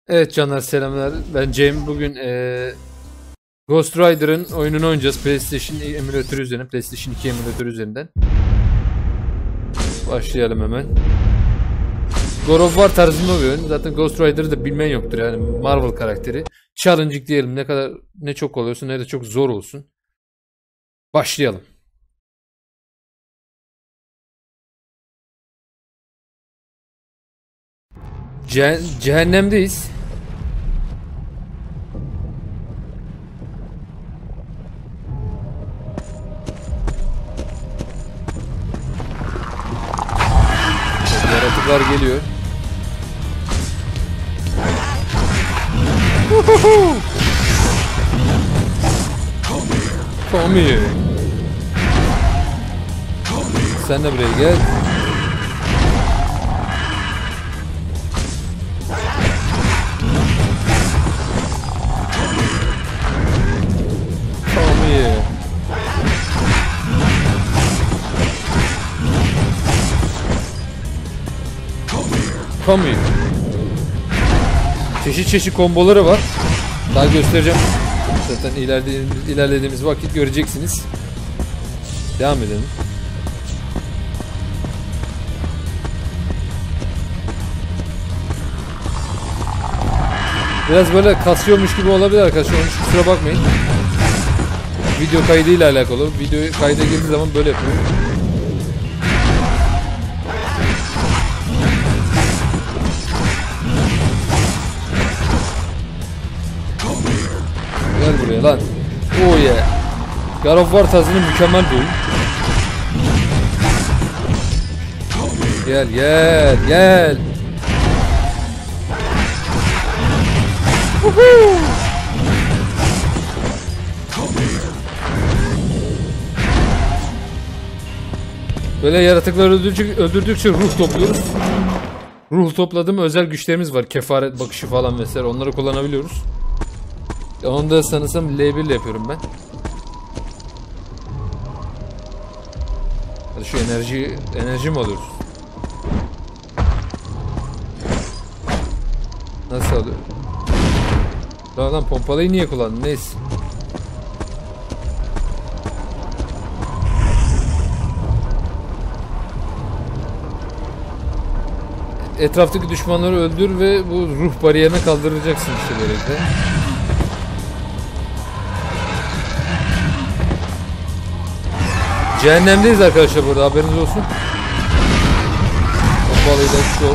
Evet canlar, selamlar. Ben Cem. Bugün Ghost Rider'ın oyununu oynayacağız. PlayStation emülatörü üzerinden. PlayStation 2 emülatörü üzerinden. Başlayalım hemen. God of War tarzında bir oyun. Zaten Ghost Rider'ı da bilmeyen yoktur yani. Marvel karakteri. Challenging diyelim. Ne çok oluyorsun ne de çok zor olsun. Başlayalım. Cehennemdeyiz. Yaratıklar geliyor. Come here. Sen de buraya gel. Come here. Come here. Çeşit çeşit komboları var. Daha göstereceğim. Zaten ilerlediğimiz vakit göreceksiniz. Devam edelim. Biraz böyle kasıyormuş gibi olabilir arkadaşlar. Onun için kusura bakmayın. Video kaydıyla alakalı. Video kayda girdiği zaman böyle yapıyorum. Gel buraya lan. Oh yeah. God of War tarzının mükemmel bir oyun. Gel gel gel. Böyle yaratıkları öldürdükçe ruh topluyoruz. Ruh topladım, özel güçlerimiz var. Kefaret bakışı falan vesaire, onları kullanabiliyoruz. Onu da sanırsam L1 ile yapıyorum ben. Hadi şu enerji mi alıyoruz? Nasıl alıyor? Lan pompalıyı niye kullandın? Neyse. Etraftaki düşmanları öldür ve bu ruh bariyerine kaldıracaksın işte böylelikle. Cehennemdeyiz arkadaşlar, burada haberiniz olsun. Pompalıyı da şu.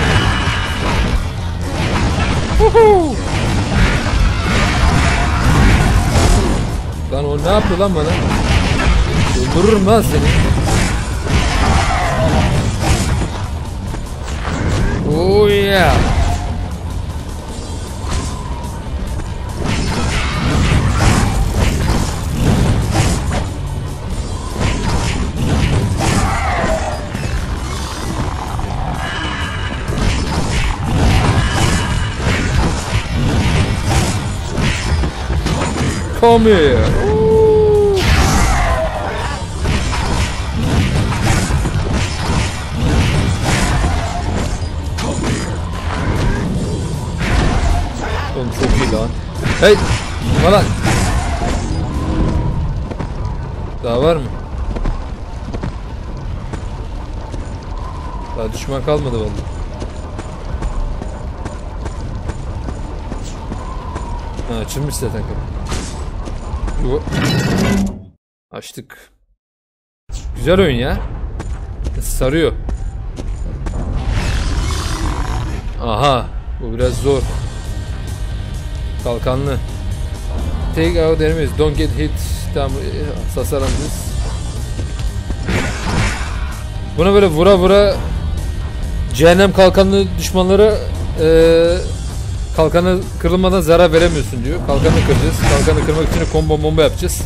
Lan o ne yapıyor lan bana? Öldürürüm lan seni. Oh yeah. Come here. Oğlum çok iyi lan. Hey! Bana! Daha var mı? Daha düşman kalmadı vallahi. Ha, açılmış zaten kapı. Açtık. Güzel oyun ya. Sarıyor. Aha, bu biraz zor. Kalkanlı. Take out enemies, don't get hit. Tamam, sasaramız. Buna böyle vura vura cehennem kalkanlı düşmanlara kalkanı kırılmadan zarar veremiyorsun diyor. Kalkanı kıracağız. Kalkanı kırmak için combo bomba yapacağız.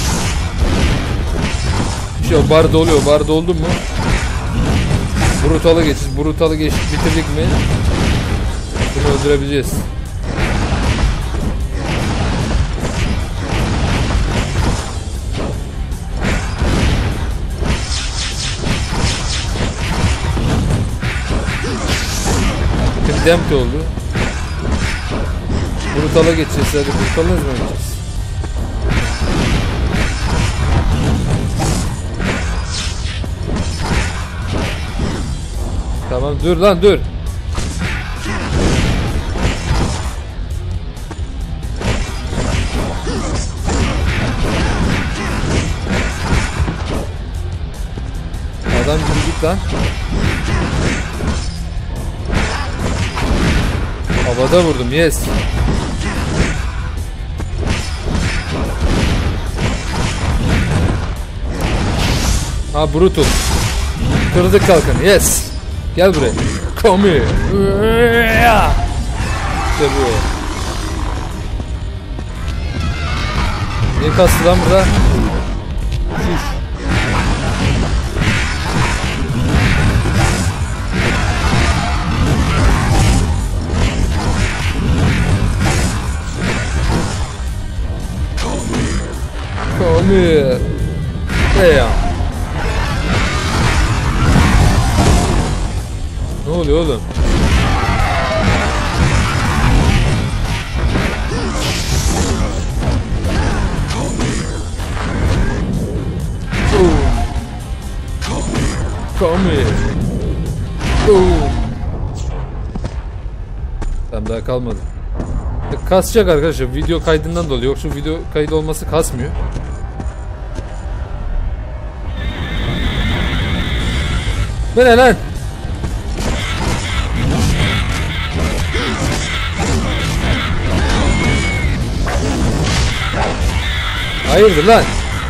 İşte o bar doluyor. Bar doldu mu? Brutal'ı geçeceğiz. Brutal'ı bitirdik mi? Bunu öldürebileceğiz. Condemned oldu. Brutal'a geçeceğiz hadi. Brutal'a ne zaman geçeceğiz? Tamam dur lan dur. Adam gibi git lan. Havada vurdum, yes. Ha brutal. Kırdık kalkanı, yes. Gel buraya. Come here. İşte bu. Niye kastı lan burada? Şuş. Come here. Hey. Ne oluyor oğlum? Come here. Tamam daha kalmadı. Kasacak arkadaşlar video kaydından dolayı. Yoksa video kaydı olması kasmıyor. Bu ne lan? Hayırdır lan?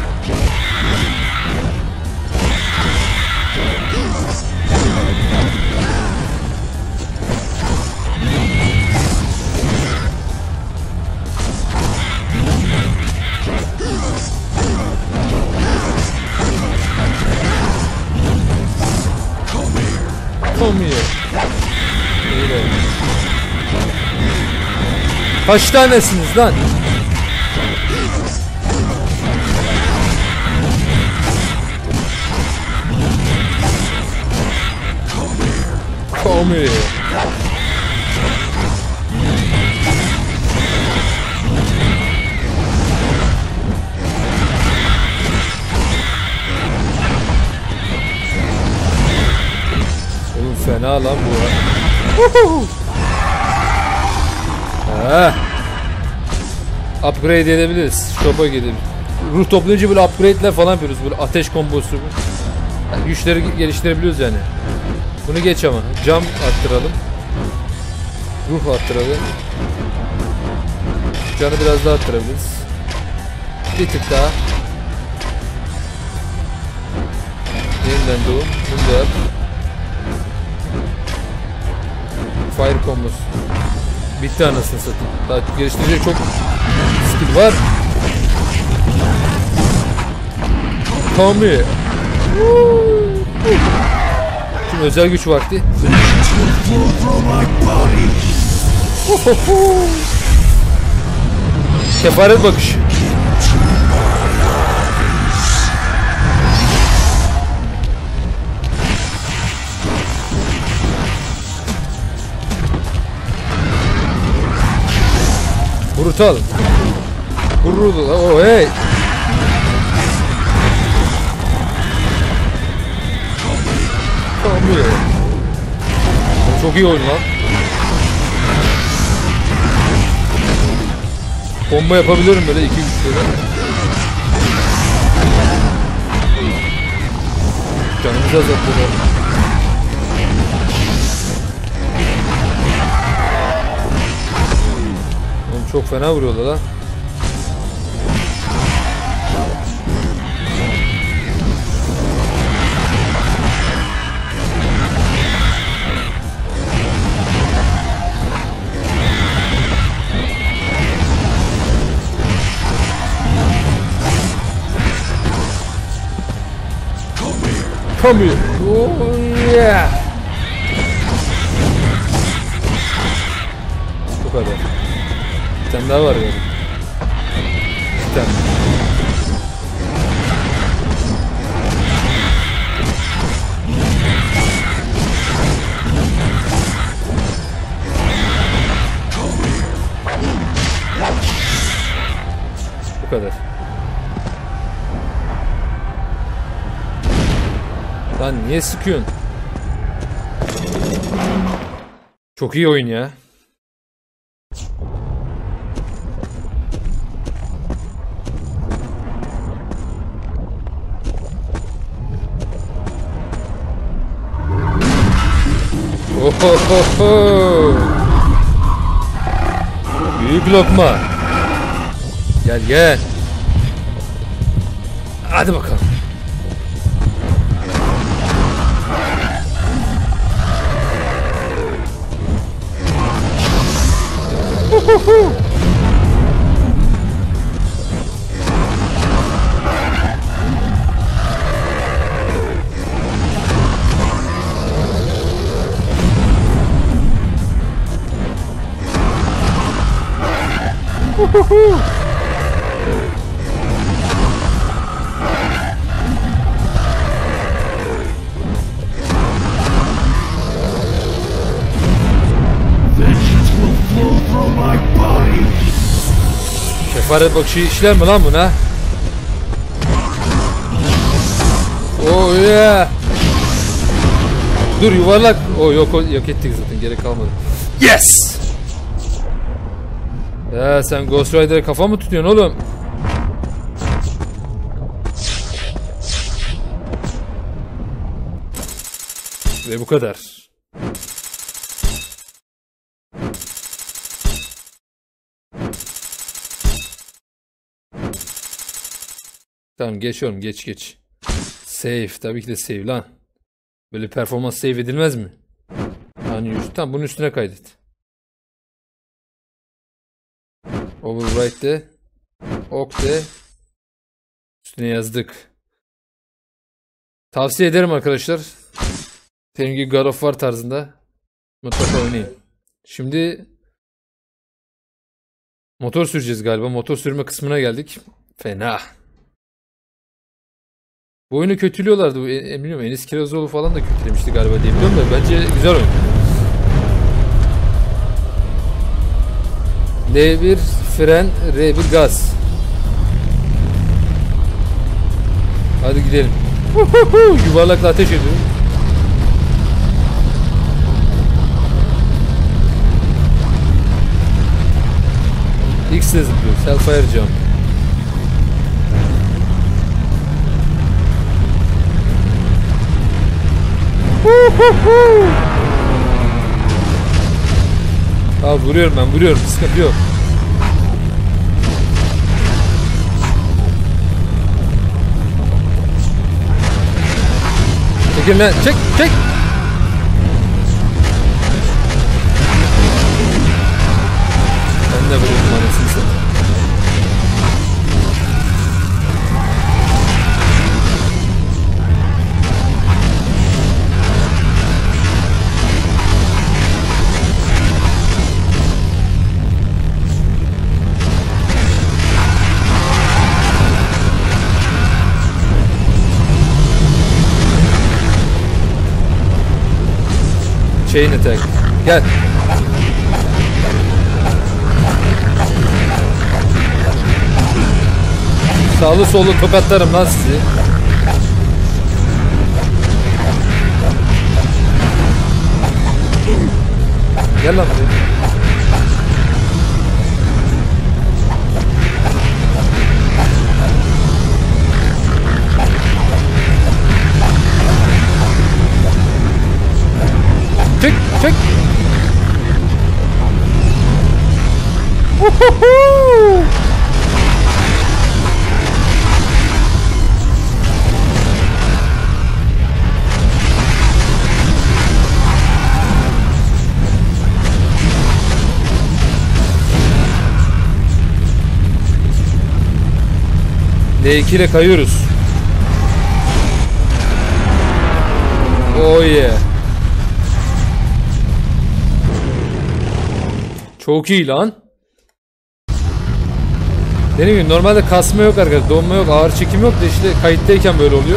Olmuyor. Kaç tanesiniz lan? Come here. Oğlum fena lan bu. Upgrade edebiliriz. Shop'a gidelim. Ruh toplayınca böyle upgrade'ler falan yapıyoruz. Böyle ateş kombosu. Yani güçleri geliştirebiliyoruz yani. Bunu geç ama. Cam arttıralım. Ruh arttıralım. Canı biraz daha arttırabiliriz. Bir tık daha. Yeniden doğum. Bunu da yap. Fire kombosu. Bitti anasını satayım. Daha geliştirecek çok skill var. Come here. Şimdi özel güç vakti. Kefaret bakış. Brutal. Brutal. Oh hey. Tamam. Çok iyi oyun lan. Bomba yapabilirim böyle 2-3 böyle. Canımızı azaltıyor. Oğlum çok fena vuruyorlar lan. Come here. Oh yeah. Bu kadar. Bir tane daha var yani. Bir tane. kadar. Lan niye sıkıyorsun? Çok iyi oyun ya. Ohohoho. Büyük lokma. Gel gel. Hadi bakalım. Kefaret bakışı işler mi lan buna? Oh yeah. Dur yuvarlak. Yok ettik zaten, gerek kalmadı. Yes. Ya sen Ghost Rider'a kafa mı tutuyorsun oğlum? Ve bu kadar. Tamam geçiyorum, geç. Save, tabii ki de save lan. Böyle performans save edilmez mi? Hani tamam, bunun üstüne kaydet. Overwrite de. Ok de. Üstüne yazdık. Tavsiye ederim arkadaşlar. Benim gibi God of War tarzında mutlaka oynayın. Şimdi motor süreceğiz galiba. Motor sürme kısmına geldik. Fena. Bu oyunu kötülüyorlardı. Bilmiyorum, Enis Kirazoğlu falan da kötülemişti galiba diye biliyorum da bence güzel oyun. L1 fren, R1 gaz. Hadi gidelim. Yuvarlakla ateş ediyorum. X ile zıplıyoruz. Hellfire jump. Abi vuruyorum. Sıkıntı yok. Çekil lan. Çek. Ben de vuruyorum anasını satayım. Chain attack. Gel. Sağlı sollu tokatlarım lan sizi. Gel lan buraya. Çek. L2 ile kayıyoruz. Oh yeah. Çok iyi lan. Dediğim gibi normalde kasma yok arkadaşlar, donma yok, ağır çekim yok da işte kayıttayken böyle oluyor.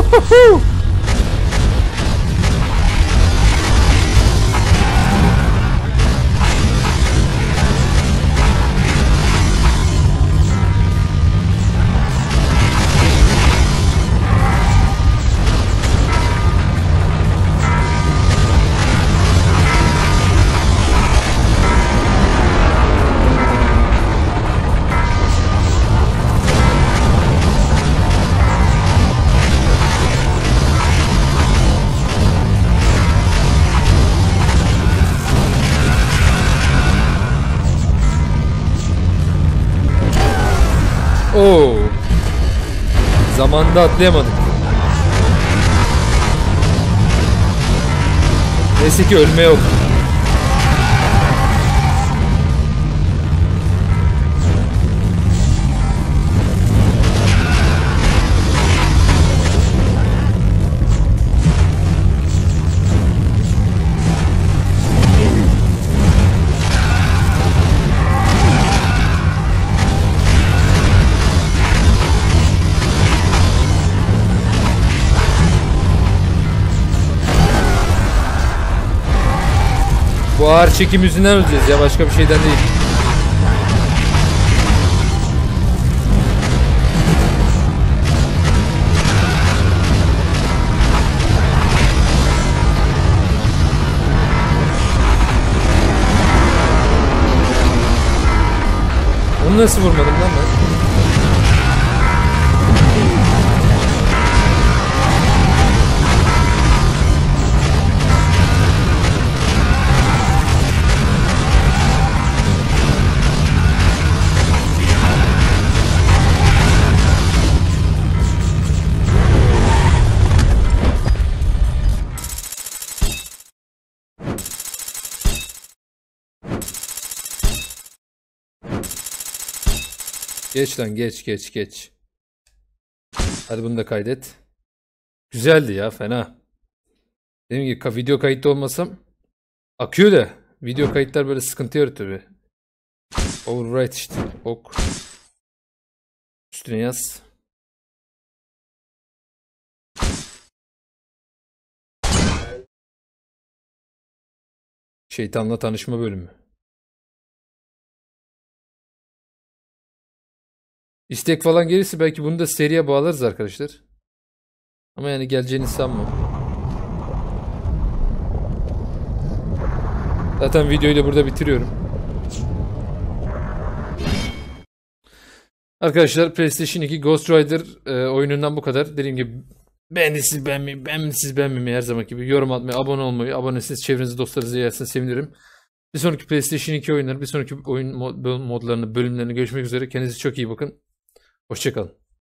Oo. Zamanında atlayamadık. Neyse ki ölme yok. Bu ağır çekim yüzünden öleceğiz ya, başka bir şeyden değil. Onu nasıl vurmadım lan ben? Geç lan, geç. Hadi bunu da kaydet. Güzeldi ya, fena. Dediğim gibi video kayıtta olmasam akıyor da video kayıtlar böyle sıkıntı yaratıyor be. Overwrite işte. Ok. Üstüne yaz. Şeytanla tanışma bölümü. İstek falan gelirse belki bunu da seriye bağlarız arkadaşlar. Ama yani geleceğini sanmam. Zaten videoyu da burada bitiriyorum. Arkadaşlar PlayStation 2 Ghost Rider oyunundan bu kadar. Dediğim gibi beğendiyseniz beğenmeyi, beğenmişsiniz beğenmemeyi, her zaman gibi yorum atmayı, abone olmayı, abonesiniz çevrenizi dostlarınızı yerseniz sevinirim. Bir sonraki PlayStation 2 oyunları, bir sonraki oyun modlarını, bölümlerini görüşmek üzere. Kendinize çok iyi bakın. Hoşça kalın.